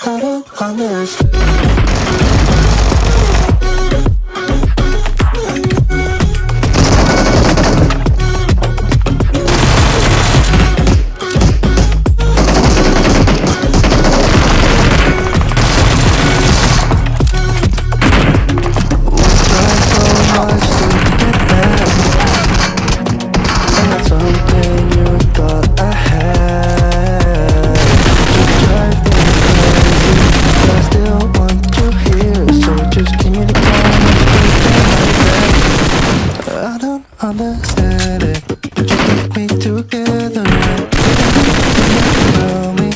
I don't understand. Understand it, but you keep me together. Tell me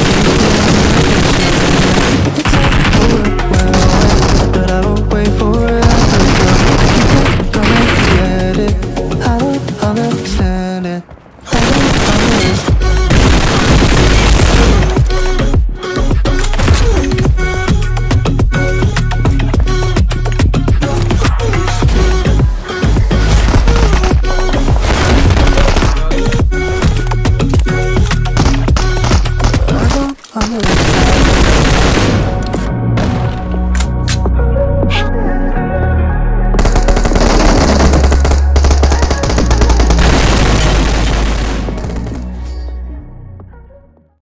it's overwhelming, but I won't wait forever. You don't get it. I don't understand it. I don't understand. I'm